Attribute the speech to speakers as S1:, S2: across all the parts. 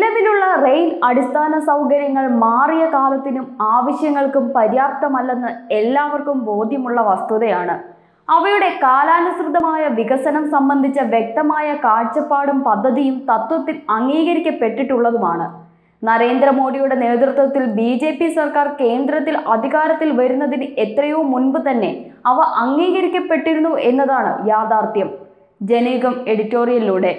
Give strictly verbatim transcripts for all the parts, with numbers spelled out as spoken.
S1: നിലവിലുള്ള റെയിൽ അടിസ്ഥാന സൗകര്യങ്ങൾ മാറിയ കാലത്തിനും ആവശ്യങ്ങൾക്കും പര്യാപ്തമല്ലെന്ന് എല്ലാവർക്കും ബോധ്യമുള്ള വസ്തുതയാണ്. അവയുടെ കാലാനുസൃതമായ വികസനം സംബന്ധിച്ച വ്യക്തമായ കാഴ്ചപ്പാടും പദ്ധതിയും തത്വത്തിൽ അംഗീകരിക്കപ്പെട്ടിട്ടുള്ളതുമാണ്. നരേന്ദ്രമോദിയുടെ നേതൃത്വത്തിൽ ബി ജെ പി സർക്കാർ കേന്ദ്രത്തിൽ അധികാരത്തിൽ വരുന്നതിന് എത്രയോ മുൻപ് തന്നെ അവ അംഗീകരിക്കപ്പെട്ടിരുന്നു എന്നതാണ് യാഥാർത്ഥ്യം. ജനയുഗം എഡിറ്റോറിയലിലൂടെ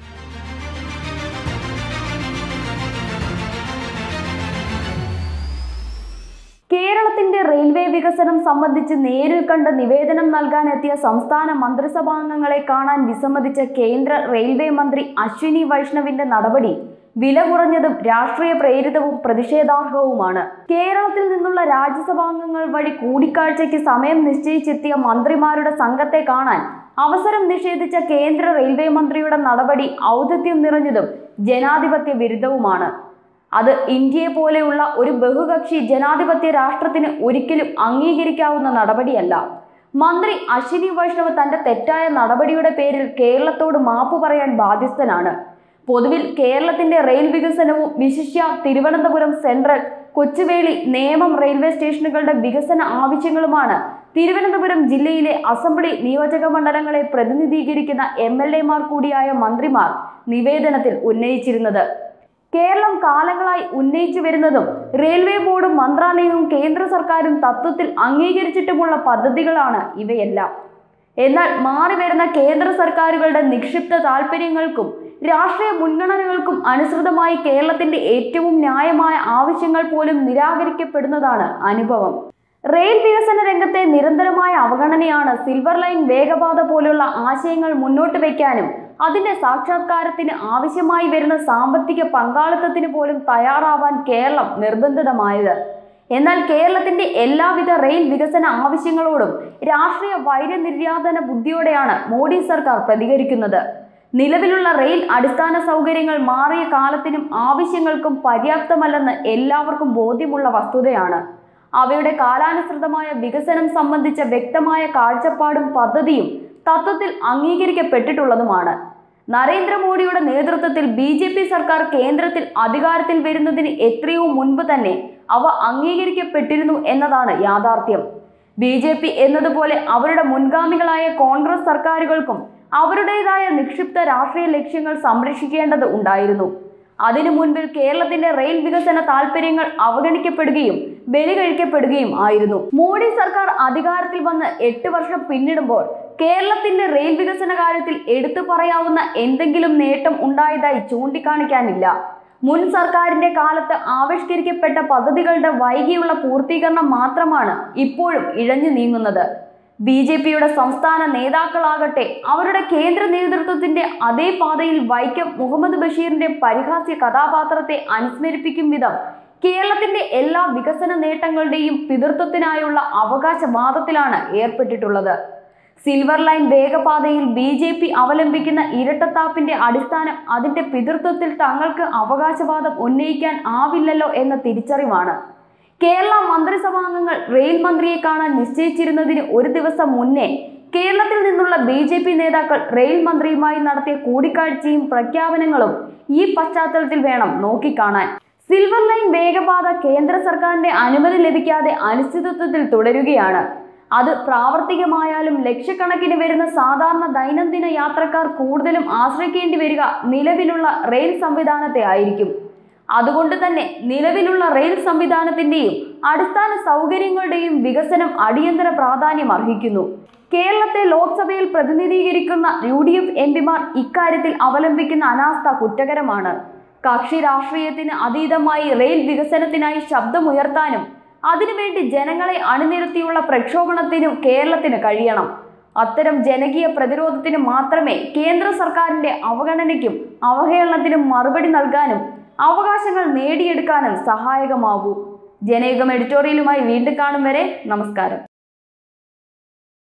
S1: കേരളത്തിന്റെ റെയിൽവേ വികസനം സംബന്ധിച്ച് നേരിൽ കണ്ട് നിവേദനം നൽകാനെത്തിയ സംസ്ഥാന മന്ത്രിസഭാംഗങ്ങളെ കാണാൻ വിസമ്മതിച്ച കേന്ദ്ര റെയിൽവേ മന്ത്രി അശ്വിനി വൈഷ്ണവിന്റെ നടപടി വില കുറഞ്ഞതും രാഷ്ട്രീയ പ്രേരിതവും പ്രതിഷേധാർഹവുമാണ്. കേരളത്തിൽ നിന്നുള്ള രാജ്യസഭാംഗങ്ങൾ വഴി കൂടിക്കാഴ്ചയ്ക്ക് സമയം നിശ്ചയിച്ചെത്തിയ മന്ത്രിമാരുടെ സംഘത്തെ കാണാൻ അവസരം നിഷേധിച്ച കേന്ദ്ര റെയിൽവേ മന്ത്രിയുടെ നടപടി ഔദത്യം നിറഞ്ഞതും ജനാധിപത്യ വിരുദ്ധവുമാണ്. അത് ഇന്ത്യയെ പോലെയുള്ള ഒരു ബഹുകക്ഷി ജനാധിപത്യ രാഷ്ട്രത്തിന് ഒരിക്കലും അംഗീകരിക്കാവുന്ന നടപടിയല്ല. മന്ത്രി അശ്വിനി വൈഷ്ണവ് തന്റെ തെറ്റായ നടപടിയുടെ പേരിൽ കേരളത്തോട് മാപ്പ് പറയാൻ ബാധ്യസ്ഥനാണ്. പൊതുവിൽ കേരളത്തിന്റെ റെയിൽ വികസനവും വിശിഷ്യ തിരുവനന്തപുരം സെൻട്രൽ, കൊച്ചുവേളി, നേമം റെയിൽവേ സ്റ്റേഷനുകളുടെ വികസന ആവശ്യങ്ങളുമാണ് തിരുവനന്തപുരം ജില്ലയിലെ അസംബ്ലി നിയോജക മണ്ഡലങ്ങളെ പ്രതിനിധീകരിക്കുന്ന എം എൽ എമാർ കൂടിയായ മന്ത്രിമാർ നിവേദനത്തിൽ ഉന്നയിച്ചിരുന്നത്. കേരളം കാലങ്ങളായി ഉന്നയിച്ചു വരുന്നതും റെയിൽവേ ബോർഡും മന്ത്രാലയവും കേന്ദ്ര സർക്കാരും തത്വത്തിൽ അംഗീകരിച്ചിട്ടുമുള്ള പദ്ധതികളാണ് ഇവയെല്ലാം. എന്നാൽ മാറി വരുന്ന കേന്ദ്ര സർക്കാരുകളുടെ നിക്ഷിപ്ത താൽപര്യങ്ങൾക്കും രാഷ്ട്രീയ മുൻഗണനകൾക്കും അനുസൃതമായി കേരളത്തിന്റെ ഏറ്റവും ന്യായമായ ആവശ്യങ്ങൾ പോലും നിരാകരിക്കപ്പെടുന്നതാണ് അനുഭവം. റെയിൽ വികസന രംഗത്തെ നിരന്തരമായ അവഗണനയാണ് സിൽവർ ലൈൻ വേഗപാത പോലുള്ള ആശയങ്ങൾ മുന്നോട്ട് വയ്ക്കാനും അതിന്റെ സാക്ഷാത്കാരത്തിന് ആവശ്യമായി വരുന്ന സാമ്പത്തിക പങ്കാളിത്തത്തിന് പോലും തയ്യാറാവാൻ കേരളം നിർബന്ധിതമായത്. എന്നാൽ കേരളത്തിന്റെ എല്ലാവിധ റെയിൽ വികസന ആവശ്യങ്ങളോടും രാഷ്ട്രീയ വൈരനിര്യാതന ബുദ്ധിയോടെയാണ് മോഡി സർക്കാർ പ്രതികരിക്കുന്നത്. നിലവിലുള്ള റെയിൽ അടിസ്ഥാന സൗകര്യങ്ങൾ മാറിയ കാലത്തിനും ആവശ്യങ്ങൾക്കും പര്യാപ്തമല്ലെന്ന് എല്ലാവർക്കും ബോധ്യമുള്ള വസ്തുതയാണ്. അവയുടെ കാലാനുസൃതമായ വികസനം സംബന്ധിച്ച വ്യക്തമായ കാഴ്ചപ്പാടും പദ്ധതിയും തത്വത്തിൽ അംഗീകരിക്കപ്പെട്ടിട്ടുള്ളതുമാണ്. നരേന്ദ്രമോദിയുടെ നേതൃത്വത്തിൽ ബി ജെ പി സർക്കാർ കേന്ദ്രത്തിൽ അധികാരത്തിൽ വരുന്നതിന് എത്രയോ മുൻപ് തന്നെ അവ അംഗീകരിക്കപ്പെട്ടിരുന്നു എന്നതാണ് യാഥാർത്ഥ്യം. ബി ജെ പി എന്നതുപോലെ അവരുടെ മുൻഗാമികളായ കോൺഗ്രസ് സർക്കാരുകൾക്കും അവരുടേതായ നിക്ഷിപ്ത രാഷ്ട്രീയ ലക്ഷ്യങ്ങൾ സംരക്ഷിക്കേണ്ടത് ഉണ്ടായിരുന്നു. അതിനു മുൻപിൽ കേരളത്തിന്റെ റെയിൽ വികസന താൽപര്യങ്ങൾ അവഗണിക്കപ്പെടുകയും ബലികഴിക്കപ്പെടുകയും ആയിരുന്നു. മോഡി സർക്കാർ അധികാരത്തിൽ വന്ന് എട്ട് വർഷം പിന്നിടുമ്പോൾ കേരളത്തിന്റെ റെയിൽ വികസന കാര്യത്തിൽ എടുത്തു പറയാവുന്ന എന്തെങ്കിലും നേട്ടം ഉണ്ടായതായി ചൂണ്ടിക്കാണിക്കാനില്ല. മുൻ സർക്കാരിന്റെ കാലത്ത് ആവിഷ്കരിക്കപ്പെട്ട പദ്ധതികളുടെ വൈകിയുള്ള പൂർത്തീകരണം മാത്രമാണ് ഇപ്പോഴും ഇഴഞ്ഞു നീങ്ങുന്നത്. ബി ജെ പിയുടെ സംസ്ഥാന നേതാക്കളാകട്ടെ അവരുടെ കേന്ദ്ര നേതൃത്വത്തിന്റെ അതേ പാതയിൽ വൈക്കം മുഹമ്മദ് ബഷീറിന്റെ പരിഹാസ്യ കഥാപാത്രത്തെ അനുസ്മരിപ്പിക്കും വിധം കേരളത്തിന്റെ എല്ലാ വികസന നേട്ടങ്ങളുടെയും പിതൃത്വത്തിനായുള്ള അവകാശവാദത്തിലാണ് ഏർപ്പെട്ടിട്ടുള്ളത്. സിൽവർ ലൈൻ വേഗപാതയിൽ ബി ജെ പി അവലംബിക്കുന്ന ഇരട്ടത്താപ്പിന്റെ അടിസ്ഥാനം അതിന്റെ പിതൃത്വത്തിൽ തങ്ങൾക്ക് അവകാശവാദം ഉന്നയിക്കാൻ ആവില്ലല്ലോ എന്ന തിരിച്ചറിവാണ്. കേരള മന്ത്രിസഭാംഗങ്ങൾ റെയിൽ മന്ത്രിയെ കാണാൻ നിശ്ചയിച്ചിരുന്നതിന് ഒരു ദിവസം മുന്നേ കേരളത്തിൽ നിന്നുള്ള ബി ജെ പി നേതാക്കൾ റെയിൽ മന്ത്രിയുമായി നടത്തിയ കൂടിക്കാഴ്ചയും പ്രഖ്യാപനങ്ങളും ഈ പശ്ചാത്തലത്തിൽ വേണം നോക്കിക്കാണാൻ. സിൽവർ ലൈൻ വേഗപാത കേന്ദ്ര സർക്കാരിന്റെ അനുമതി ലഭിക്കാതെ അനിശ്ചിതത്വത്തിൽ തുടരുകയാണ്. അത് പ്രാവർത്തികമായാലും ലക്ഷക്കണക്കിന് വരുന്ന സാധാരണ ദൈനംദിന യാത്രക്കാർ കൂടുതലും ആശ്രയിക്കേണ്ടി വരിക നിലവിലുള്ള റെയിൽ സംവിധാനത്തെ ആയിരിക്കും. അതുകൊണ്ട് തന്നെ നിലവിലുള്ള റെയിൽ സംവിധാനത്തിന്റെയും അടിസ്ഥാന സൗകര്യങ്ങളുടെയും വികസനം അടിയന്തര പ്രാധാന്യം അർഹിക്കുന്നു. കേരളത്തെ ലോക്സഭയിൽ പ്രതിനിധീകരിക്കുന്ന യു ഡി എഫ് എം പിമാർ ഇക്കാര്യത്തിൽ അവലംബിക്കുന്ന അനാസ്ഥ കുറ്റകരമാണ്. കക്ഷി രാഷ്ട്രീയത്തിന് അതീതമായി റെയിൽ വികസനത്തിനായി ശബ്ദമുയർത്താനും അതിനുവേണ്ടി ജനങ്ങളെ അണിനിരത്തിയുള്ള പ്രക്ഷോഭണത്തിനും കേരളത്തിന് കഴിയണം. അത്തരം ജനകീയ പ്രതിരോധത്തിന് മാത്രമേ കേന്ദ്ര സർക്കാരിന്റെ അവഗണനയ്ക്കും അവഹേളനത്തിനും മറുപടി നൽകാനും അവകാശങ്ങൾ നേടിയെടുക്കാനും സഹായകമാകൂ. ജനയുഗം എഡിറ്റോറിയലുമായി വീണ്ടും കാണും വരെ നമസ്കാരം.